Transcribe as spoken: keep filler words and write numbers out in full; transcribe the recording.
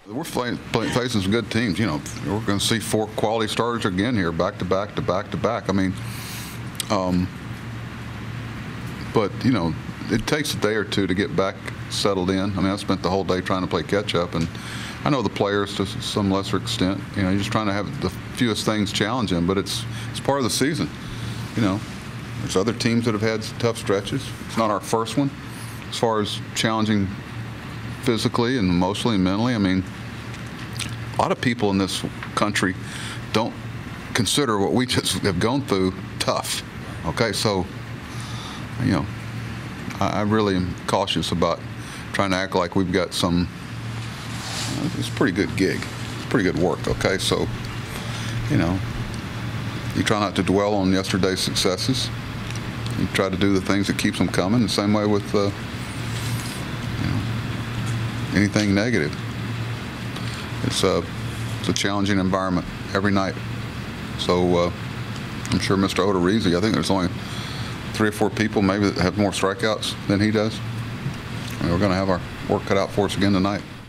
We're play, play, facing some good teams. You know, we're going to see four quality starters again here, back to back to back to back. I mean, um, but you know, it takes a day or two to get back settled in. I mean, I spent the whole day trying to play catch up, and I know the players to some lesser extent. You know, you're just trying to have the fewest things challenge them, but it's it's part of the season. You know, there's other teams that have had tough stretches. It's not our first one as far as challenging physically and emotionally and mentally. I mean, a lot of people in this country don't consider what we just have gone through tough. Okay, so, you know, I, I really am cautious about trying to act like we've got some, uh, it's a pretty good gig. It's pretty good work, okay? So, you know, you try not to dwell on yesterday's successes. You try to do the things that keeps them coming, the same way with uh, anything negative. It's a, it's a challenging environment every night. So uh, I'm sure Mister Odorizzi, I think there's only three or four people maybe that have more strikeouts than he does. And we're going to have our work cut out for us again tonight.